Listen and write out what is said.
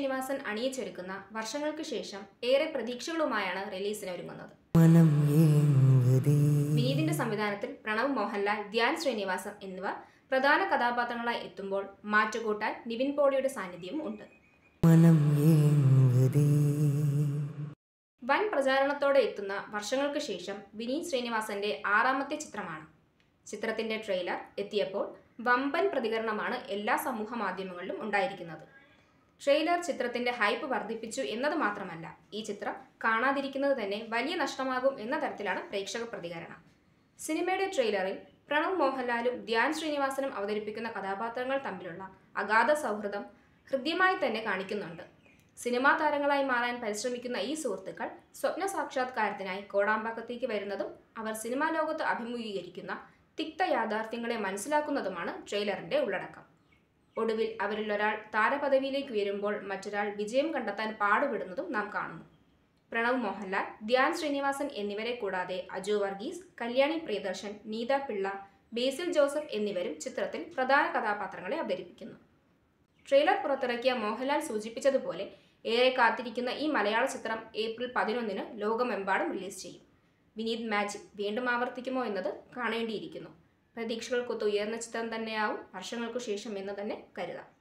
ശ്രീനിവാസൻ അണിയിച്ചൊരുക്കുന്ന വർഷങ്ങൾക്ക് ശേഷം ഏറെ പ്രതീക്ഷകളുമായാണ് റിലീസിന് ഒരുങ്ങുന്നത്. വിനീതിന്റെ സംവിധാനത്തിൽ പ്രണവ് മോഹൻലാൽ, ധ്യാൻ ശ്രീനിവാസൻ എന്നിവർ പ്രധാന കഥാപാത്രങ്ങളായി എത്തുമ്പോൾ മാറ്റുകൂട്ടാൻ നിവിൻ പോളിയുടെ സാന്നിധ്യവും ഉണ്ട്. വൻ പ്രചാരണത്തോടെ എത്തുന്ന വർഷങ്ങൾക്ക് ശേഷം വിനീത് ശ്രീനിവാസന്റെ 6ാമത്തെ ചിത്രമാണ്. ചിത്രത്തിന്റെ ട്രെയിലർ എത്തിയപ്പോൾ വമ്പൻ പ്രതികരണമാണ് എല്ലാ സമൂഹ മാധ്യമങ്ങളിലും ഉണ്ടായിരിക്കുന്നത്. ട്രെയിലർ ചിത്രത്തിന്റെ ഹൈപ്പ് വർദ്ധിപ്പിച്ചു എന്നത് മാത്രമല്ല, ഈ ചിത്രം കാണാതിരിക്കുന്നത് തന്നെ വലിയ നഷ്ടമാകും എന്ന തരത്തിലാണ് പ്രേക്ഷക പ്രതികരണം. സിനിമയുടെ ട്രെയിലറിൽ പ്രണവ് മോഹൻലാലും ധ്യാൻ ശ്രീനിവാസനും അവതരിപ്പിക്കുന്ന കഥാപാത്രങ്ങൾ തമ്മിലുള്ള അഗാധ സൗഹൃദം ഹൃദ്യമായി തന്നെ കാണിക്കുന്നുണ്ട്. സിനിമാ താരങ്ങളായി മാറാൻ പരിശ്രമിക്കുന്ന ഈ സുഹൃത്തുക്കൾ സ്വപ്ന സാക്ഷാത്കാരത്തിനായി കോടാമ്പാക്കത്തേക്ക് വരുന്നതും അവർ സിനിമാ ലോകത്ത് അഭിമുഖീകരിക്കുന്ന തിക്ത യാഥാർത്ഥ്യങ്ങളെ മനസ്സിലാക്കുന്നതുമാണ് ട്രെയിലറിന്റെ ഉള്ളടക്കം. ഒടുവിൽ അവരിൽ ഒരാൾ താരപദവിയിലേക്ക് ഉയരുമ്പോൾ മറ്റൊരാൾ വിജയം കണ്ടെത്താൻ പാടുപെടുന്നതും നാം കാണുന്നു. പ്രണവ് മോഹൻലാൽ, ധ്യാൻ ശ്രീനിവാസൻ എന്നിവരെ കൂടാതെ അജു വർഗീസ്, കല്യാണി പ്രിയദർശൻ, നീത പിള്ള, ബേസിൽ ജോസഫ് എന്നിവരും ചിത്രത്തിൽ പ്രധാന കഥാപാത്രങ്ങളെ അവതരിപ്പിക്കുന്നു. ട്രെയിലർ പുറത്തിറക്കിയ മോഹൻലാൽ സൂചിപ്പിച്ചതുപോലെ ഏറെ കാത്തിരിക്കുന്ന ഈ മലയാള ചിത്രം ഏപ്രിൽ 11-ന് ലോകമെമ്പാടും റിലീസ് ചെയ്യും. വിനീത് മാജിക് വീണ്ടും ആവർത്തിക്കുമോ എന്നത് കാണേണ്ടിയിരിക്കുന്നു. പ്രതീക്ഷകൾക്കൊത്ത് ഉയർന്ന ചിത്രം തന്നെയാവും വർഷങ്ങൾക്കു ശേഷം എന്ന് തന്നെ കരുതാം.